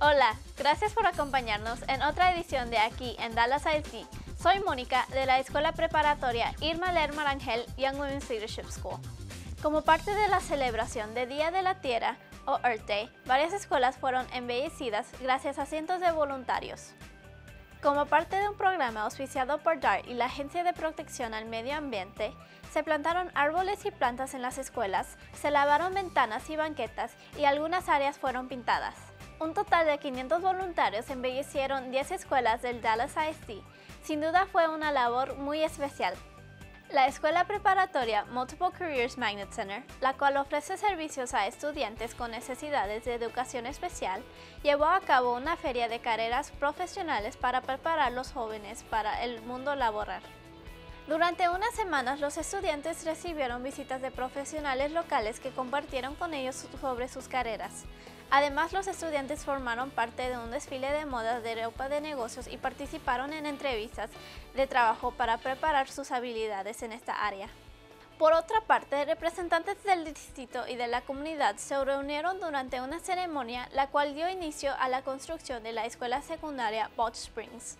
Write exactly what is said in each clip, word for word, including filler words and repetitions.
Hola, gracias por acompañarnos en otra edición de Aquí en Dallas I S D. Soy Mónica de la Escuela Preparatoria Irma Lerma Rangel Young Women's Leadership School. Como parte de la celebración de Día de la Tierra o Earth Day, varias escuelas fueron embellecidas gracias a cientos de voluntarios. Como parte de un programa auspiciado por D A R y la Agencia de Protección al Medio Ambiente, se plantaron árboles y plantas en las escuelas, se lavaron ventanas y banquetas y algunas áreas fueron pintadas. Un total de quinientos voluntarios embellecieron diez escuelas del Dallas I S D. Sin duda fue una labor muy especial. La Escuela Preparatoria Multiple Careers Magnet Center, la cual ofrece servicios a estudiantes con necesidades de educación especial, llevó a cabo una feria de carreras profesionales para preparar a los jóvenes para el mundo laboral. Durante unas semanas, los estudiantes recibieron visitas de profesionales locales que compartieron con ellos sobre sus carreras. Además, los estudiantes formaron parte de un desfile de moda de ropa de negocios y participaron en entrevistas de trabajo para preparar sus habilidades en esta área. Por otra parte, representantes del distrito y de la comunidad se reunieron durante una ceremonia la cual dio inicio a la construcción de la escuela secundaria Balch Springs.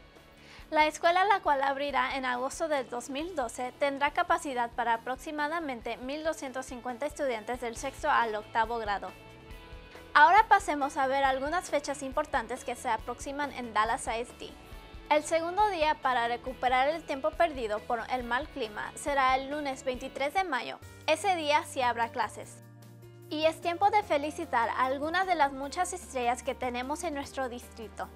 La escuela, la cual abrirá en agosto del dos mil doce, tendrá capacidad para aproximadamente mil doscientos cincuenta estudiantes del sexto al octavo grado. Ahora pasemos a ver algunas fechas importantes que se aproximan en Dallas I S D. El segundo día para recuperar el tiempo perdido por el mal clima será el lunes veintitrés de mayo. Ese día sí habrá clases. Y es tiempo de felicitar a algunas de las muchas estrellas que tenemos en nuestro distrito.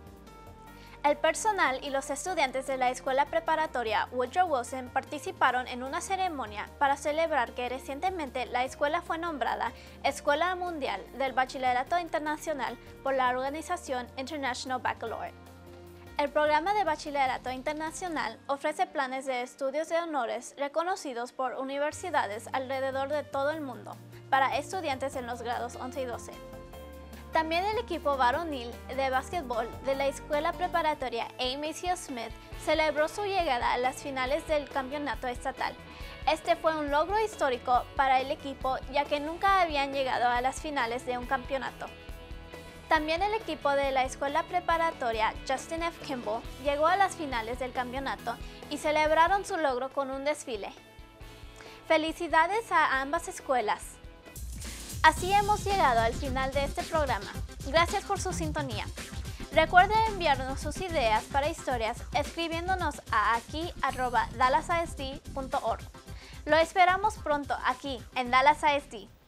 El personal y los estudiantes de la Escuela Preparatoria Woodrow Wilson participaron en una ceremonia para celebrar que recientemente la escuela fue nombrada Escuela Mundial del Bachillerato Internacional por la organización International Baccalaureate. El programa de Bachillerato Internacional ofrece planes de estudios de honores reconocidos por universidades alrededor de todo el mundo para estudiantes en los grados once y doce. También el equipo varonil de básquetbol de la Escuela Preparatoria A. Maceo Smith celebró su llegada a las finales del campeonato estatal. Este fue un logro histórico para el equipo, ya que nunca habían llegado a las finales de un campeonato. También el equipo de la Escuela Preparatoria Justin F. Kimball llegó a las finales del campeonato y celebraron su logro con un desfile. ¡Felicidades a ambas escuelas! Así hemos llegado al final de este programa. Gracias por su sintonía. Recuerden enviarnos sus ideas para historias escribiéndonos a aquí arroba dallas I S D punto org. Lo esperamos pronto aquí en Dallas I S D.